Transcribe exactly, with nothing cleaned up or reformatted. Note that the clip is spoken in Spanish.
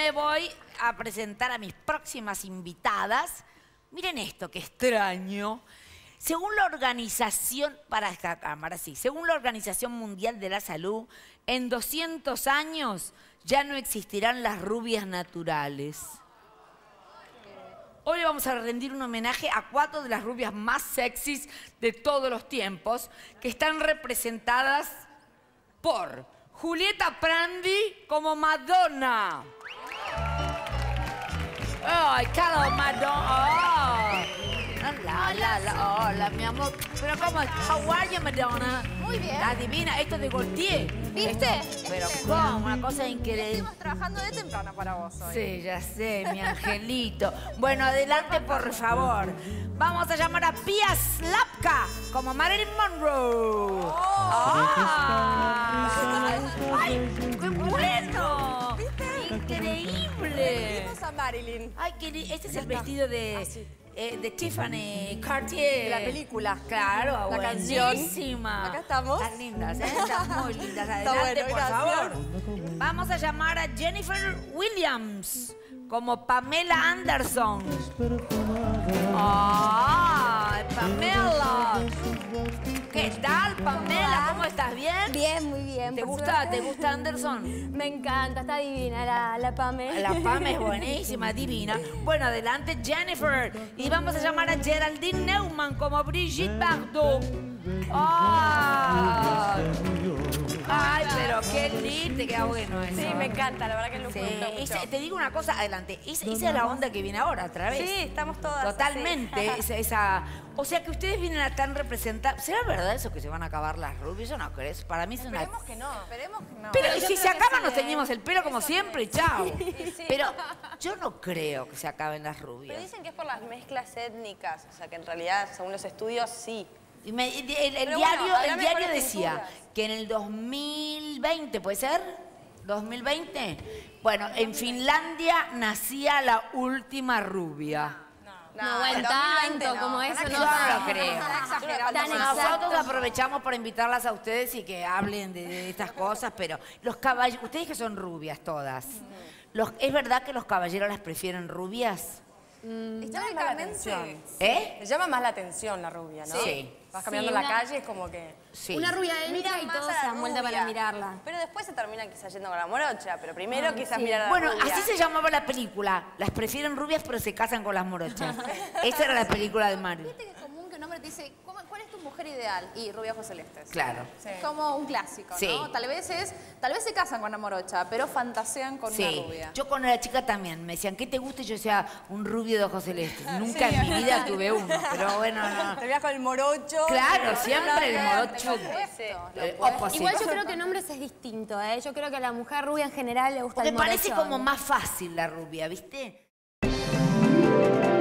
me voy a presentar a mis próximas invitadas. Miren esto, qué extraño. Según la organización, para esta cámara, sí, según la Organización Mundial de la Salud, en doscientos años ya no existirán las rubias naturales. Hoy le vamos a rendir un homenaje a cuatro de las rubias más sexys de todos los tiempos, que están representadas por Julieta Prandi como Madonna. ¡Ay, claro, Madonna! La, la, la, hola, mi amor. Pero ¿cómo? How are you, Madonna? Muy bien. La divina, esto de Gaultier. ¿Viste? Esto, pero ¿cómo? Una cosa increíble. Estuvimos trabajando de temprano para vos hoy. Sí, ya sé, mi angelito. Bueno, adelante, por favor. Vamos a llamar a Pia Slapka como Marilyn Monroe. Oh. ¡Ay! ¡Ay! ¡Qué bueno! ¿Viste? ¡Increíble! Vimos a Marilyn. Ay, qué li- este es el vestido de... Eh, de Tiffany Cartier. De la película. Claro, la canción. buenísima. Acá estamos. Están lindas, ¿eh? Están muy lindas. Está Adelante, bueno, por gracias. favor. Vamos a llamar a Jennifer Williams como Pamela Anderson. ¡Ay, Pamela! ¿Qué tal, Pamela? ¿Cómo estás? ¿Bien? Bien, muy bien. ¿Te por gusta? suerte. ¿Te gusta Anderson? Me encanta, está divina la, la Pame. La Pam es buenísima, divina. Bueno, adelante, Jennifer. Y vamos a llamar a Geraldine Neumann como Brigitte Bardot. ¡Ay! ¡Ay, pero qué lindo! Te queda bueno eso. Sí, me encanta, la verdad que lo Sí, gusta mucho. ese- te digo una cosa, adelante. Esa, esa es la onda que viene ahora, otra vez. Sí, estamos todas Totalmente. así. Esa, esa- o sea que ustedes vienen a tan representar. ¿Será verdad eso que se van a acabar las rubias? Yo no creo. Eso para mí es una. Esperemos que no. Esperemos que no. Pero yo si creo se que acaban, sí, nos ¿eh? teñimos el pelo como siempre y chao. sí. Pero yo no creo que se acaben las Pero rubias. dicen que es por las mezclas étnicas, o sea que en realidad, según los estudios, sí. Y me- el, el- el Pero diario, bueno, habrá el diario mejores decía pinturas. que en el dos mil veinte, ¿puede ser? ¿dos mil veinte? Bueno, en Finlandia nacía la última rubia. No, bueno, en dos mil veinte tanto no. como eso Yo no. no lo creo. Está exagerando. Tan demasiado. Nosotros exacto. aprovechamos para invitarlas a ustedes y que hablen de, de estas cosas, pero los caballeros, ustedes que son rubias todas, los, ¿es verdad que los caballeros las prefieren rubias? Históricamente. ¿Eh? Le llama más la atención la rubia, ¿no? Sí. Vas caminando Sí, en la una- calle, es como que... Sí. Una rubia entra Miran y más todos a se la dan vuelta para rubia. mirarla. Pero después se termina quizás yendo con la morocha, pero primero quizás sí. mirar a la Bueno, rubia. así se llamaba la película. Las prefieren rubias, pero se casan con las morochas. Esa era la película de Mario. Viste que es común que un hombre te dice, ¿cómo- ¿cuál es tu mujer ideal? Y rubia ojos celestes. Claro. Sí. Es como un clásico, Sí. ¿no? Tal vez es, tal vez se casan con una morocha, pero fantasean con una Sí, rubia. yo cuando era chica también me decían, ¿qué te gusta? Y yo decía, un rubio de ojos celestes. Nunca en mi vida tuve uno, pero bueno, no. Te veas con el morocho. Claro, te- siempre el morocho. Sí. eh, opposite. Igual yo creo que en hombres es distinto, ¿eh? Yo creo que a la mujer rubia en general le gusta Porque el parece morochón. como más fácil la rubia, ¿viste?